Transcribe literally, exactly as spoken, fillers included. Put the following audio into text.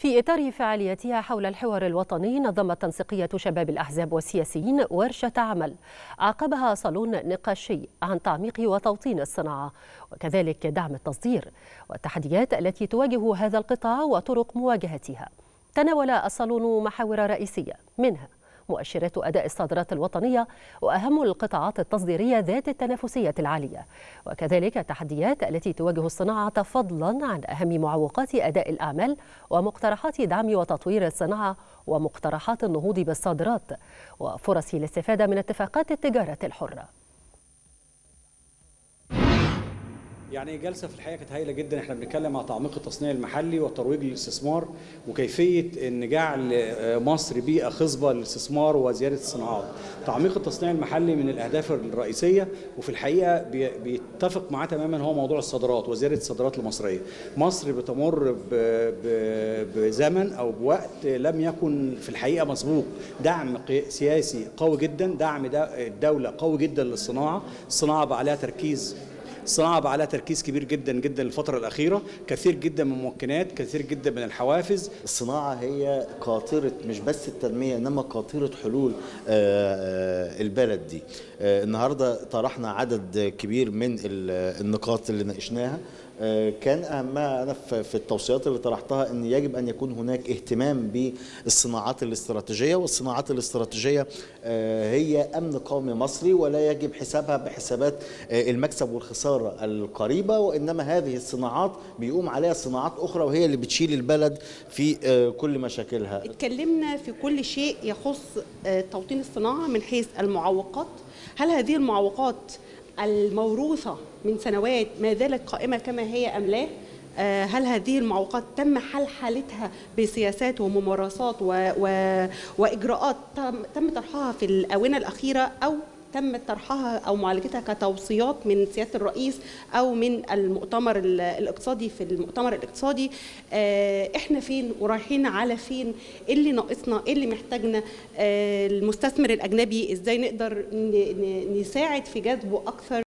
في إطار فعالياتها حول الحوار الوطني، نظمت تنسيقية شباب الأحزاب والسياسيين ورشة عمل عقبها صالون نقاشي عن تعميق وتوطين الصناعة وكذلك دعم التصدير والتحديات التي تواجه هذا القطاع وطرق مواجهتها. تناول الصالون محاور رئيسية، منها مؤشرات أداء الصادرات الوطنية وأهم القطاعات التصديرية ذات التنافسية العالية، وكذلك التحديات التي تواجه الصناعة فضلا عن أهم معوقات أداء الأعمال ومقترحات دعم وتطوير الصناعة ومقترحات النهوض بالصادرات وفرص الاستفادة من اتفاقات التجارة الحرة. يعني جلسه في الحقيقه كانت هايله جدا. احنا بنتكلم على تعميق التصنيع المحلي والترويج للاستثمار وكيفيه ان جعل مصر بيئه خصبه للاستثمار وزياده الصناعات. تعميق التصنيع المحلي من الاهداف الرئيسيه، وفي الحقيقه بيتفق معاه تماما هو موضوع الصادرات وزياده الصادرات المصريه. مصر بتمر بزمن او بوقت لم يكن في الحقيقه مسبوق. دعم سياسي قوي جدا، دعم الدوله قوي جدا للصناعه. الصناعه بقى عليها تركيز الصناعة بقى عليها تركيز كبير جدا جدا الفترة الأخيرة، كثير جدا من الممكنات، كثير جدا من الحوافز. الصناعة هي قاطرة مش بس التنمية إنما قاطرة حلول البلد دي. النهاردة طرحنا عدد كبير من النقاط اللي ناقشناها، كان أهمها أنا في التوصيات اللي طرحتها أن يجب أن يكون هناك اهتمام بالصناعات الاستراتيجية، والصناعات الاستراتيجية هي أمن قومي مصري ولا يجب حسابها بحسابات المكسب والخسارة القريبة، وإنما هذه الصناعات بيقوم عليها صناعات أخرى وهي اللي بتشيل البلد في كل مشاكلها. اتكلمنا في كل شيء يخص توطين الصناعة من حيث المعوقات. هل هذه المعوقات الموروثة من سنوات ما زالت قائمة كما هي أم لا؟ هل هذه المعوقات تم حل حالتها بسياسات وممارسات و... و... وإجراءات تم طرحها في الآونة الأخيرة، أو تم طرحها أو معالجتها كتوصيات من سيادة الرئيس أو من المؤتمر الاقتصادي في المؤتمر الاقتصادي؟ إحنا فين ورايحين على فين؟ إيه اللي ناقصنا؟ إيه اللي محتاجنا؟ المستثمر الأجنبي إزاي نقدر نساعد في جذبه أكثر؟